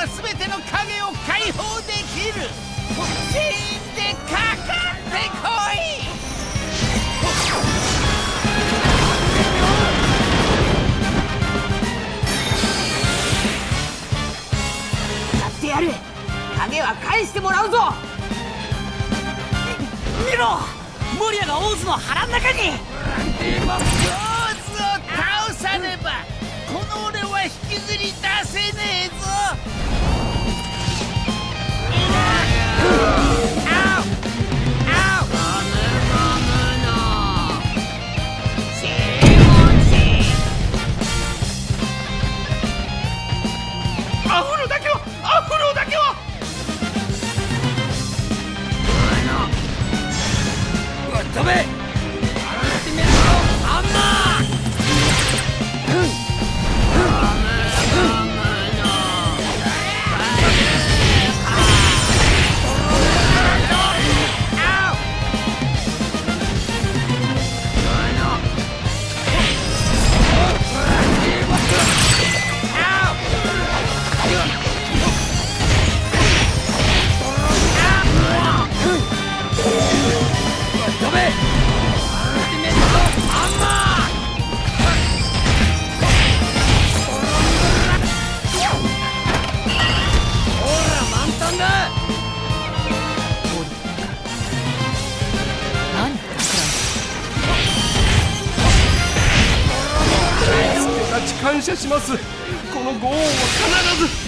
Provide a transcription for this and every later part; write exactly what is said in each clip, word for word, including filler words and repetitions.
は全ての影を解放できる。全員でかかってこい。 やってやる。影は返してもらうぞ。見ろ、モリアがオーズの腹の中に。 でもオーズを倒さねばこの俺は引きずり出せねえぞ。アフロだけはアフロだけは飛べ。アルティメットハンマー。感謝します。このご恩は必ず。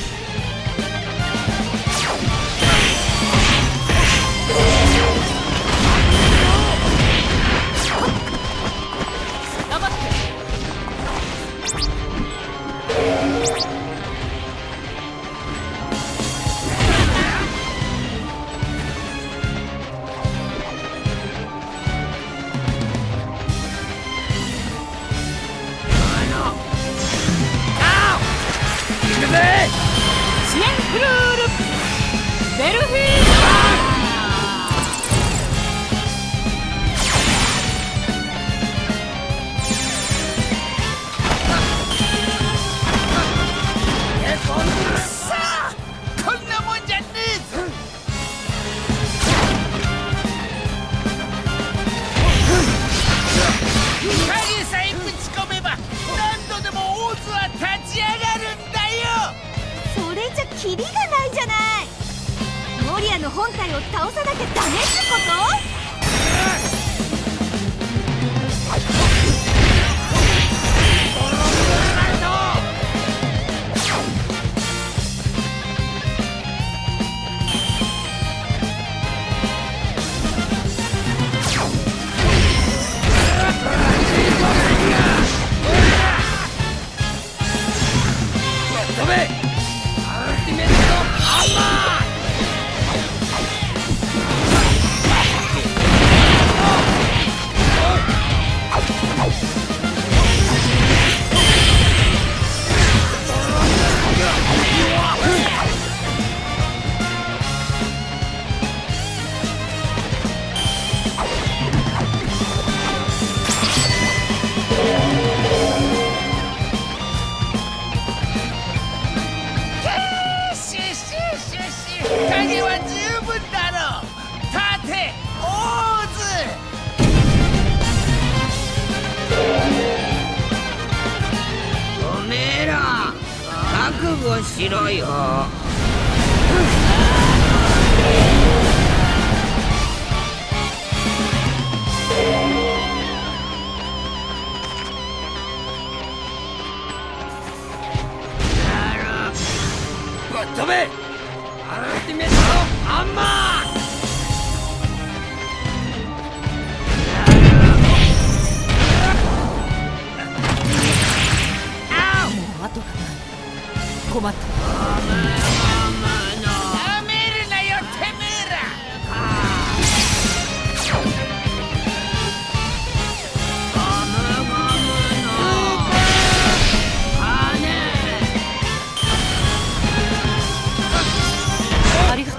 キリがないじゃない。モリアの本体を倒さなきゃダメってこと？影は十分だろう。立て、オーズ。 おめえら覚悟しろよ。飛べ！アルティメットハンマー！もう後がない。困った。 なめるなよてめえら。 ありがとう。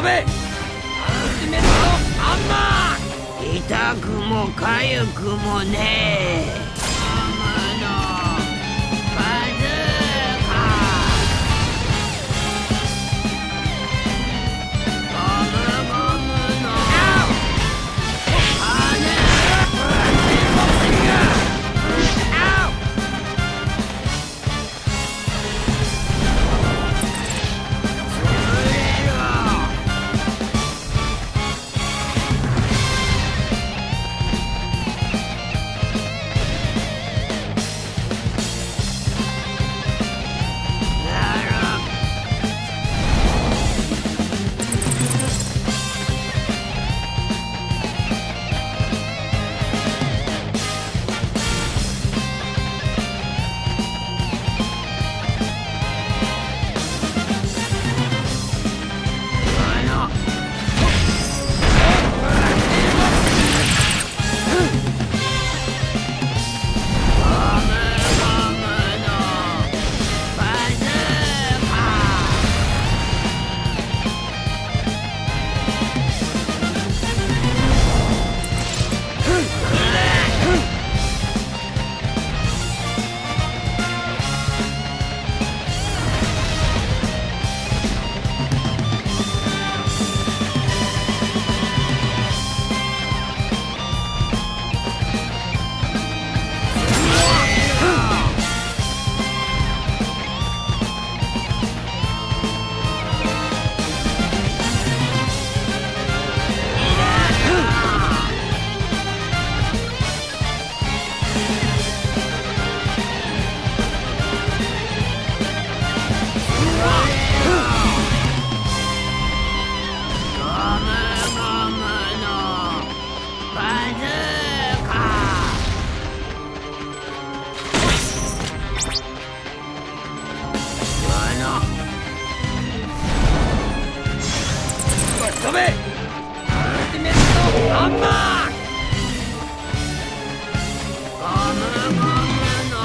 べアルティメットアンマー。 痛くも痒くもねえ。 飛べアルティメットアンマー。ゴムゴムの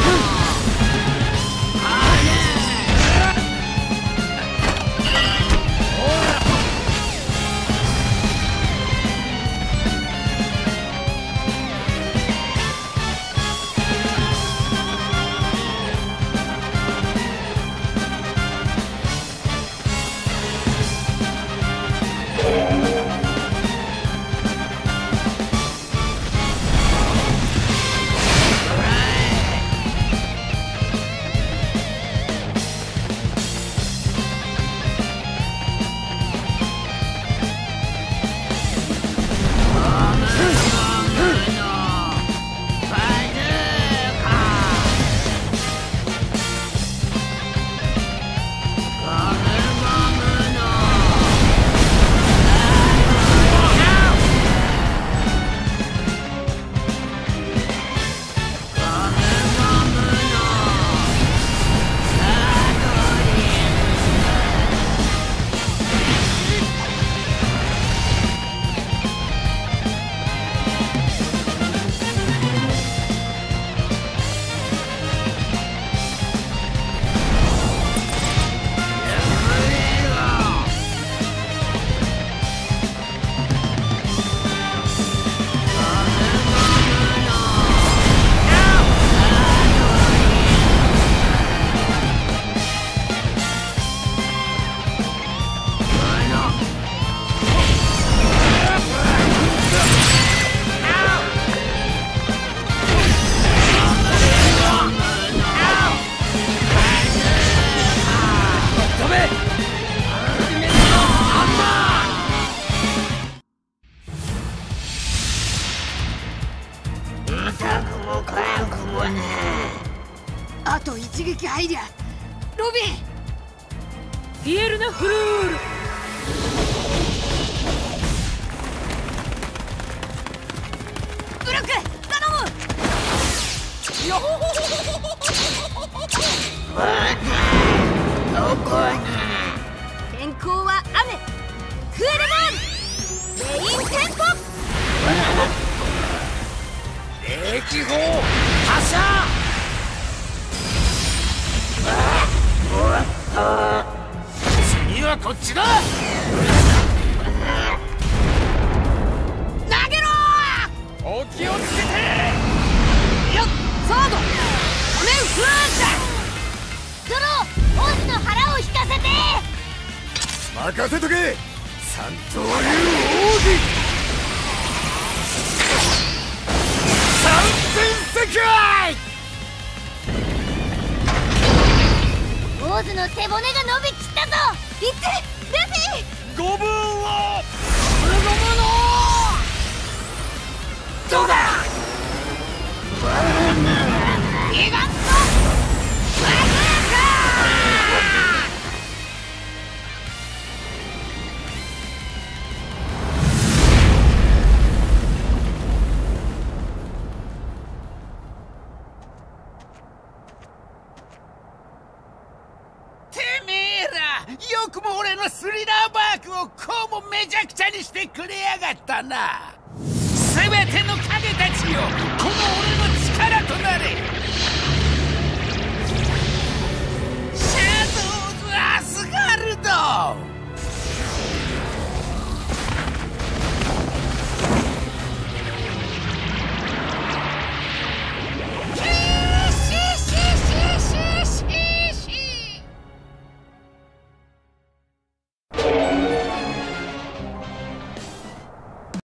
あと一撃入りゃロビン。 フィエルナフルール。 ブロック頼む。よほほほほどこに。 天候は雨。クールダウン。レインテンポ。 冷気砲発射。次はこっちだ。 お気をつけて。 よっソードお面フラーシャドローオズの腹を引かせて。 任せとけ三刀流奥義三千世界。 オーズの背骨が伸びきったぞ。いってルフィ。 ごぶんを俺のものどうだ。 ギガントバズーカてめえらよくも俺のスリラーバークをこうもめちゃくちゃにしてくれやがったな。全ての影たちよ